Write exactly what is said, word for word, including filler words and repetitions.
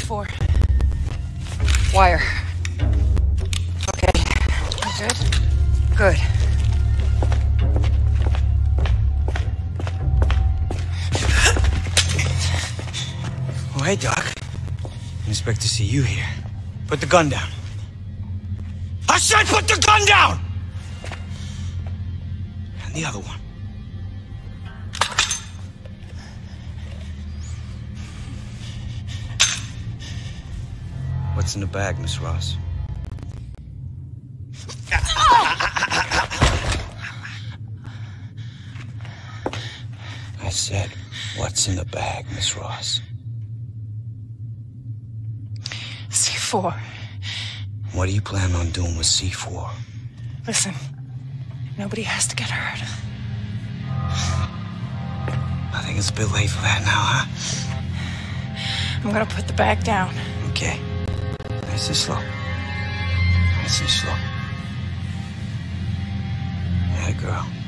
four. Wire. Okay. You good? Good. Oh, hey, Doc. Didn't expect to see you here. Put the gun down. I said put the gun down! And the other one. What's in the bag, Miss Ross? I said, what's in the bag, Miss Ross? C four. What do you plan on doing with C four? Listen, nobody has to get hurt. I think it's a bit late for that now, huh? I'm gonna put the bag down. Okay. Nice and slow. Nice and slow. Yeah, girl.